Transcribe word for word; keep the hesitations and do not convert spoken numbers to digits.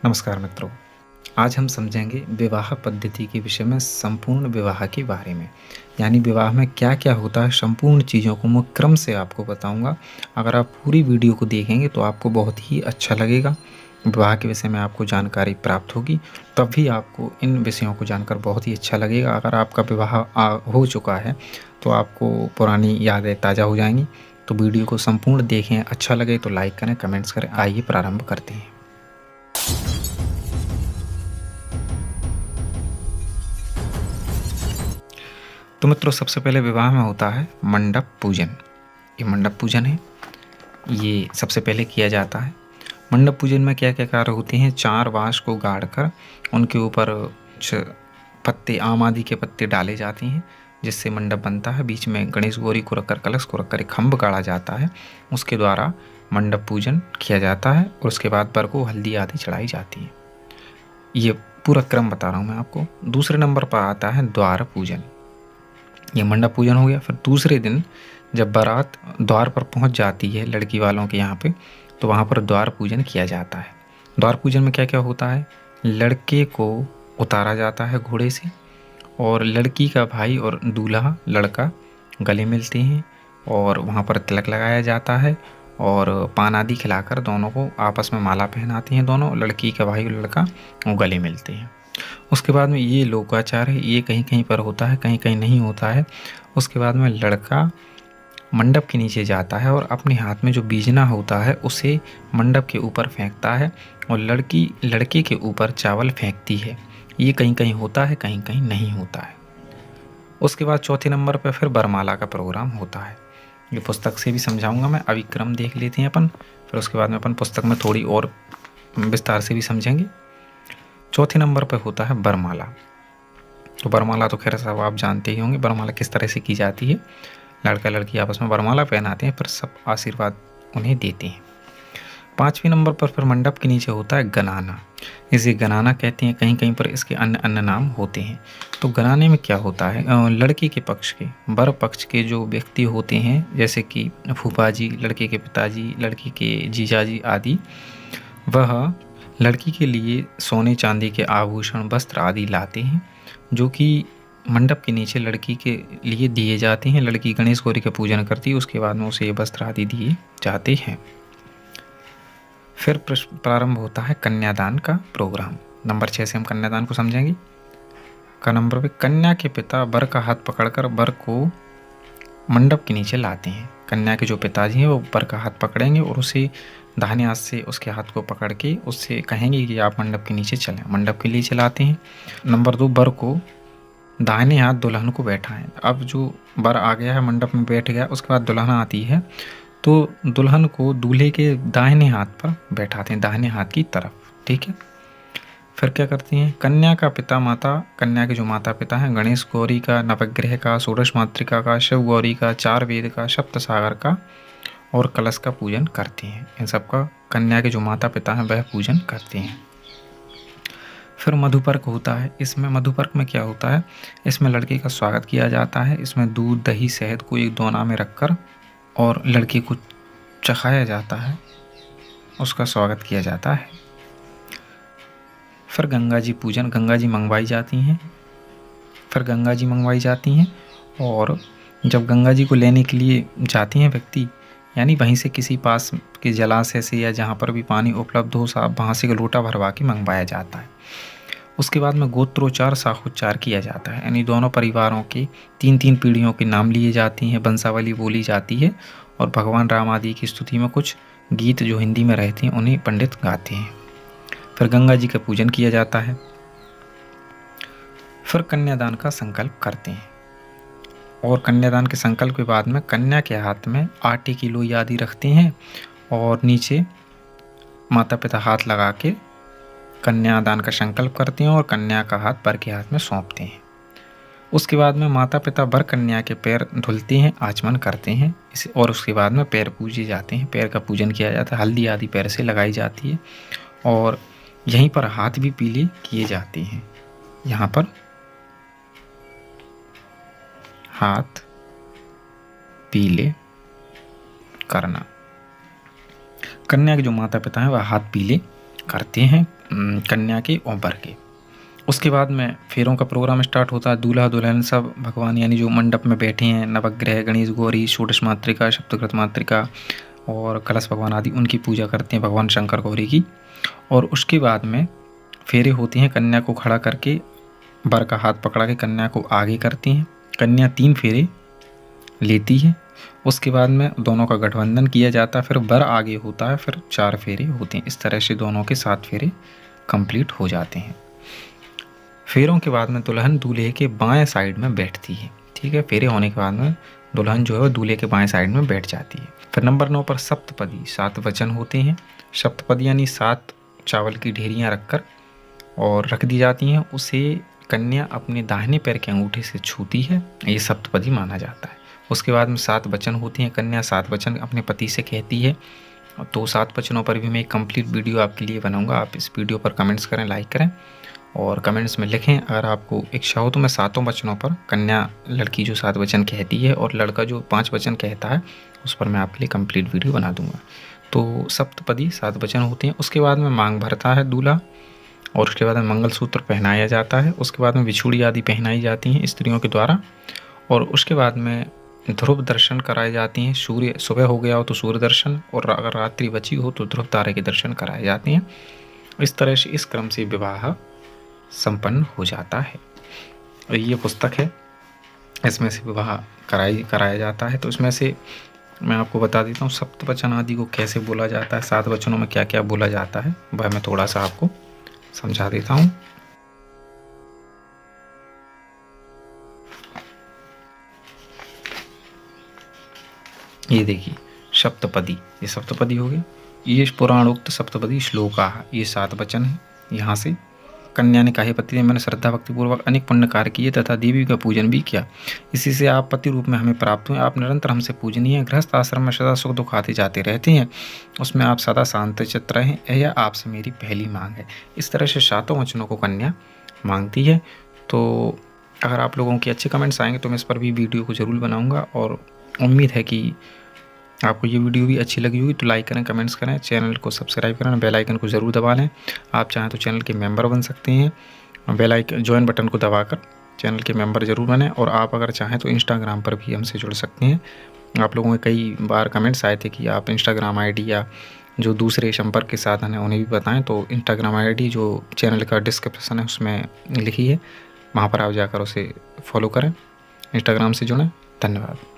नमस्कार मित्रों, आज हम समझेंगे विवाह पद्धति के विषय में संपूर्ण विवाह के बारे में। यानी विवाह में क्या-क्या होता है, संपूर्ण चीज़ों को मैं क्रम से आपको बताऊंगा। अगर आप पूरी वीडियो को देखेंगे तो आपको बहुत ही अच्छा लगेगा। विवाह के विषय में आपको जानकारी प्राप्त होगी, तब भी आपको इन विषयों को जानकर बहुत ही अच्छा लगेगा। अगर आपका विवाह हो चुका है तो आपको पुरानी यादें ताज़ा हो जाएंगी। तो वीडियो को संपूर्ण देखें, अच्छा लगे तो लाइक करें, कमेंट्स करें। आइए प्रारंभ करते हैं। तो मित्रों, सबसे पहले विवाह में होता है मंडप पूजन। ये मंडप पूजन है, ये सबसे पहले किया जाता है। मंडप पूजन में क्या क्या कार्य होते हैं? चार बांस को गाड़कर उनके ऊपर कुछ पत्ते, आम आदि के पत्ते डाले जाते हैं, जिससे मंडप बनता है। बीच में गणेश गौरी को रखकर, कलश को रखकर एक खम्भ गाड़ा जाता है, उसके द्वारा मंडप पूजन किया जाता है। और उसके बाद वर को हल्दी आदि चढ़ाई जाती है। ये पूरा क्रम बता रहा हूँ मैं आपको। दूसरे नंबर पर आता है द्वार पूजन। ये मंडप पूजन हो गया। फिर दूसरे दिन जब बारात द्वार पर पहुंच जाती है लड़की वालों के यहाँ पे, तो वहाँ पर द्वार पूजन किया जाता है। द्वार पूजन में क्या क्या होता है? लड़के को उतारा जाता है घोड़े से, और लड़की का भाई और दूल्हा लड़का गले मिलते हैं, और वहाँ पर तिलक लगाया जाता है, और पान आदि खिलाकर दोनों को आपस में माला पहनाते हैं। दोनों लड़की का भाई और लड़का वो गले मिलते हैं। उसके बाद में ये लोकाचार है, ये कहीं कहीं पर होता है, कहीं कहीं नहीं होता है। उसके बाद में लड़का मंडप के नीचे जाता है और अपने हाथ में जो बीजना होता है उसे मंडप के ऊपर फेंकता है, और लड़की लड़के के ऊपर चावल फेंकती है। ये कहीं कहीं होता है, कहीं कहीं नहीं होता है। उसके बाद चौथे नंबर पर फिर वरमाला का प्रोग्राम होता है। ये पुस्तक से भी समझाऊंगा मैं, अभी क्रम देख लेते हैं अपन, फिर उसके बाद में अपन पुस्तक में थोड़ी और विस्तार से भी समझेंगे। चौथे नंबर पर होता है वरमाला। तो वरमाला तो खैर सब आप जानते ही होंगे, वरमाला किस तरह से की जाती है। लड़का लड़की आपस में वरमाला पहनाते हैं, फिर सब आशीर्वाद उन्हें देते हैं। पाँचवें नंबर पर फिर मंडप के नीचे होता है गनाना। इसे गनाना कहते हैं, कहीं कहीं पर इसके अन्य अन्य नाम होते हैं। तो गनाने में क्या होता है? लड़की के पक्ष के, वर पक्ष के जो व्यक्ति होते हैं, जैसे कि फूफा जी, लड़के के पिताजी, लड़की के जीजाजी आदि, वह लड़की के लिए सोने चांदी के आभूषण, वस्त्र आदि लाते हैं, जो कि मंडप के नीचे लड़की के लिए दिए जाते हैं। लड़की गणेश गौरी का पूजन करती है, उसके बाद में उसे वस्त्र आदि दिए जाते हैं। फिर प्रारंभ होता है कन्यादान का प्रोग्राम। नंबर छः से हम कन्यादान को समझेंगे। का नंबर पे कन्या के पिता वर का हाथ पकड़कर वर को मंडप के नीचे लाते हैं। कन्या के जो पिताजी हैं वो वर का हाथ पकड़ेंगे और उसे दाहिने हाथ से उसके हाथ को पकड़ के उससे कहेंगे कि आप मंडप के नीचे चलें। मंडप के लिए चलाते हैं। नंबर दो, वर को दाहिने हाथ दुल्हन को बैठाएं। अब जो वर आ गया है, मंडप में बैठ गया, उसके बाद दुल्हन आती है, तो दुल्हन को दूल्हे के दाहिने हाथ पर बैठाते हैं, दाहिने हाथ की तरफ। ठीक है। फिर क्या करती हैं? कन्या का पिता माता, कन्या के जो माता पिता हैं, गणेश गौरी का, नवग्रह का, षोडश मातृका का, शिव गौरी का, चार वेद का, सप्त सागर का और कलश का पूजन करते हैं। इन सब का कन्या के जो माता पिता हैं वह पूजन करते हैं। फिर मधुपर्क होता है। इसमें मधुपर्क में क्या होता है? इसमें लड़के का स्वागत किया जाता है। इसमें दूध, दही, शहद को एक दोना में रखकर और लड़के को चखाया जाता है, उसका स्वागत किया जाता है। फिर गंगा जी पूजन, गंगा जी मंगवाई जाती हैं। फिर गंगा जी मंगवाई जाती हैं, और जब गंगा जी को लेने के लिए जाते हैं व्यक्ति, यानी वहीं से किसी पास के जलाशय से या जहाँ पर भी पानी उपलब्ध हो, साहब वहाँ से लोटा भरवा के मंगवाया जाता है। उसके बाद में गोत्रोच्चार, शाखोच्चार किया जाता है, यानी दोनों परिवारों के तीन तीन पीढ़ियों के नाम लिए जाती हैं, वंशावली बोली जाती है, और भगवान राम आदि की स्तुति में कुछ गीत जो हिंदी में रहते हैं उन्हें पंडित गाते हैं। फिर गंगा जी का पूजन किया जाता है। फिर कन्यादान का संकल्प करते हैं, और कन्यादान के संकल्प के बाद में कन्या के हाथ में आटे की लोई आदि रखते हैं, और नीचे माता पिता हाथ लगा के कन्यादान का संकल्प करते हैं, और कन्या का हाथ वर के हाथ में सौंपते हैं। उसके बाद में माता पिता वर कन्या के पैर धुलते हैं, आचमन करते हैं इसे, और उसके बाद में पैर पूजे जाते हैं, पैर का पूजन किया जाता है। हल्दी आदि पैर से लगाई जाती है, और यहीं पर हाथ भी पीले किए जाते हैं। यहाँ पर हाथ पीले करना, कन्या के जो माता पिता हैं वह हाथ पीले करते हैं कन्या के और वर के। उसके बाद में फेरों का प्रोग्राम स्टार्ट होता है। दूल्हा दुल्हन सब भगवान यानी जो मंडप में बैठे हैं, नवग्रह, गणेश, गौरी, षोडश मातृका, सप्तकृत मातृका और कलश भगवान आदि, उनकी पूजा करते हैं, भगवान शंकर गौरी की। और उसके बाद में फेरे होते हैं। कन्या को खड़ा करके वर का हाथ पकड़ा के कन्या को आगे करती हैं। कन्या तीन फेरे लेती है। उसके बाद में दोनों का गठबंधन किया जाता है। फिर वर आगे होता है, फिर चार फेरे होते हैं। इस तरह से दोनों के सात फेरे कंप्लीट हो जाते हैं। फेरों के बाद में दुल्हन दूल्हे के बाएं साइड में बैठती है। ठीक है, फेरे होने के बाद में दुल्हन जो है दूल्हे के बाएं साइड में बैठ जाती है। फिर नंबर नौ पर सप्तपदी, सात वचन होते हैं। सप्तपदी यानी सात चावल की ढेरियाँ रखकर और रख दी जाती हैं। उसे कन्या अपने दाहिने पैर के अंगूठे से छूती है, ये सप्तपदी माना जाता है। उसके बाद में सात वचन होते हैं। कन्या सात वचन अपने पति से कहती है। तो सात वचनों पर भी मैं एक कंप्लीट वीडियो आपके लिए बनाऊंगा। आप इस वीडियो पर कमेंट्स करें, लाइक करें और कमेंट्स में लिखें अगर आपको इच्छा हो तो मैं सातों वचनों पर, कन्या लड़की जो सात वचन कहती है और लड़का जो पाँच वचन कहता है, उस पर मैं आपके लिए कंप्लीट वीडियो बना दूंगा। तो सप्तपदी सात वचन होते हैं। उसके बाद में मांग भरता है दूल्हा और उसके बाद में मंगलसूत्र पहनाया जाता है। उसके बाद में बिछुड़ी आदि पहनाई जाती हैं स्त्रियों के द्वारा। और उसके बाद में ध्रुव दर्शन कराए जाती हैं। सूर्य सुबह हो गया हो तो सूर्य दर्शन, और अगर रात्रि बची हो तो ध्रुव तारे के दर्शन कराए जाते हैं। इस तरह से इस क्रम से विवाह संपन्न हो जाता है। और ये पुस्तक है, इसमें से विवाह कराई कराया जाता है। तो इसमें से मैं आपको बता देता हूँ सप्तवचन आदि को कैसे बोला जाता है, सात वचनों में क्या क्या बोला जाता है, वह मैं थोड़ा सा आपको समझा देता हूँ। ये देखिए सप्तपदी, ये सप्तपदी हो गया। ये पुराणोक्त सप्तपदी श्लोका, ये सात वचन है। यहाँ से कन्या ने कहा, पति ने मैंने श्रद्धा भक्ति पूर्वक अनेक पुण्य कार्य किए तथा देवी का पूजन भी किया। इसी से आप पति रूप में हमें प्राप्त हुए। आप निरंतर हमसे पूजनीय हैं। गृहस्थ आश्रम में सदा सुख दुख आते जाते रहते हैं, उसमें आप सदा शांत चित्त रहें, यह आपसे मेरी पहली मांग है। इस तरह से सातों वचनों को कन्या मांगती है। तो अगर आप लोगों के अच्छे कमेंट्स आएंगे तो मैं इस पर भी वीडियो को ज़रूर बनाऊँगा। और उम्मीद है कि आपको ये वीडियो भी अच्छी लगी होगी। तो लाइक करें, कमेंट्स करें, चैनल को सब्सक्राइब करें, बेल आइकन को ज़रूर दबा लें। आप चाहें तो चैनल के मेंबर बन सकते हैं। बेल आइकन ज्वाइन बटन को दबाकर चैनल के मेंबर ज़रूर बनें। और आप अगर चाहें तो इंस्टाग्राम पर भी हमसे जुड़ सकते हैं। आप लोगों के कई बार कमेंट्स आए थे कि आप इंस्टाग्राम आई डी या जो दूसरे संपर्क के साधन हैं उन्हें भी बताएँ। तो इंस्टाग्राम आई डी जो चैनल का डिस्क्रिप्शन है उसमें लिखी है, वहाँ पर आप जाकर उसे फॉलो करें, इंस्टाग्राम से जुड़ें। धन्यवाद।